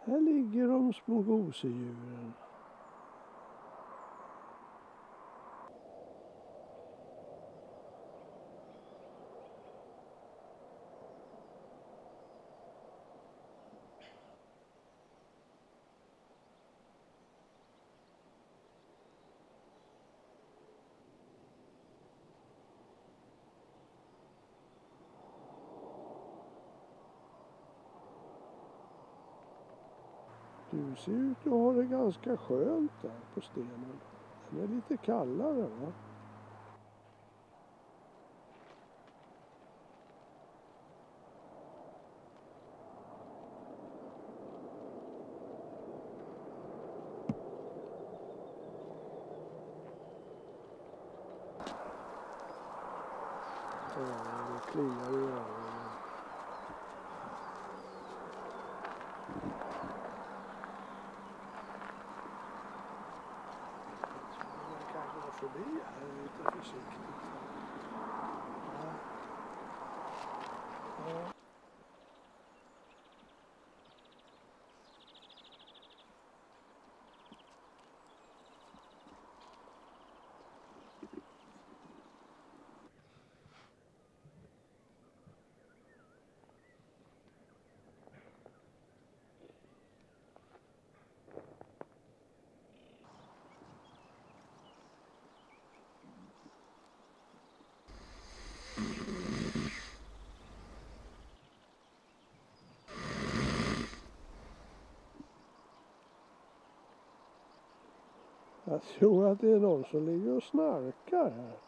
Här ligger de små gosedjuren. Du ser ut att ha det ganska skönt där på stenen. Den är lite kallare, va? Ja, det kliar i öronen. Förbi här lite försiktigt. Ja. Jag tror att det är någon som ligger och snarkar här.